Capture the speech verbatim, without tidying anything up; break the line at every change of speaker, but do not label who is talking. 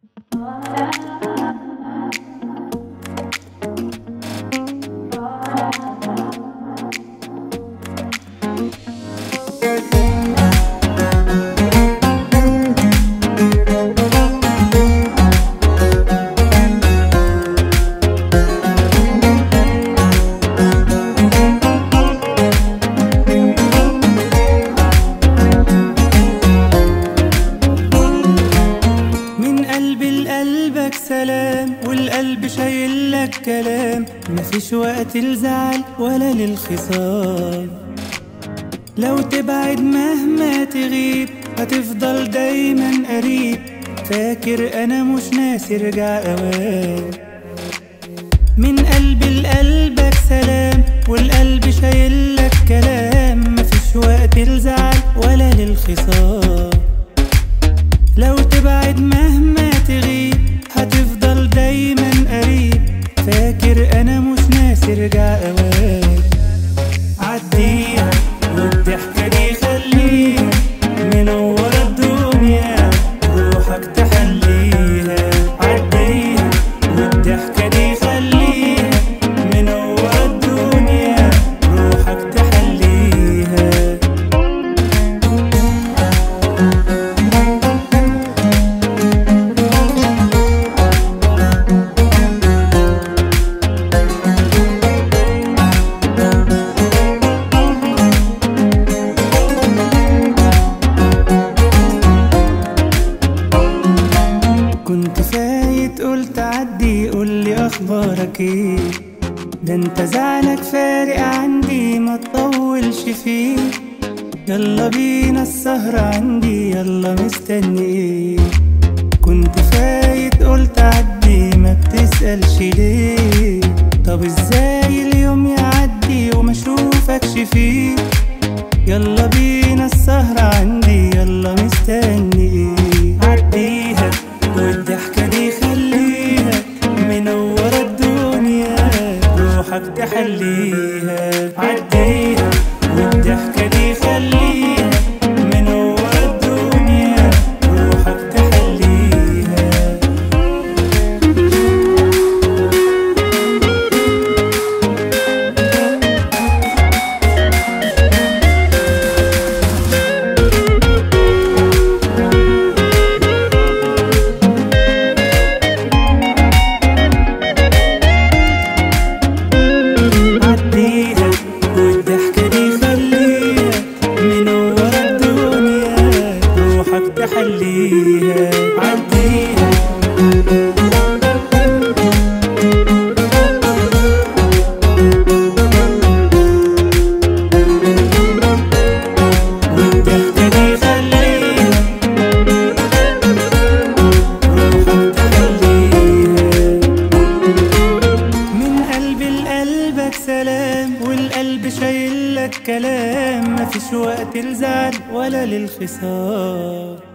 سلام والقلب شايلك كلام، مفيش وقت الزعل ولا للخصام. لو تبعد مهما تغيب هتفضل دايما قريب، فاكر انا مش ناسي ارجع اوام. من قلبي لقلبك سلام والقلب شايلك كلام، مفيش وقت الزعل ولا للخصام. لو تبعد مهما تغيب هتفضل دايما قريب، فاكر انا مش ناسي ارجع اوام. عديها والضحكة دي خليها منورة الدنيا، روحك تحليها. عديها والضحكة دي خليها منورة الدنيا، روحك تحليها. كنت فايت قلت عدي قولي اخبارك ايه، ده انت زعلك فارق عندي ما تطولش فيه. يلا بينا السهرة عندي يلا مستني ايه. كنت فايت قلت عدي ما بتسألش ليه، طب ازاي اليوم يعدي وما اشوفكش فيه. يلا بينا السهرة عندي يلا مستني ايه. عديها والضحكة دي خليها منورة الدنيا، روحك تحليها. عديها والضحكة دي خليها منورة الدنيا، روحك تحليها. تحليها. عديها والضحكة دي خليها روحك تحليها. من قلبي لقلبك سلام والقلب شايلك كلام، مفيش وقت الزعل ولا للخصام.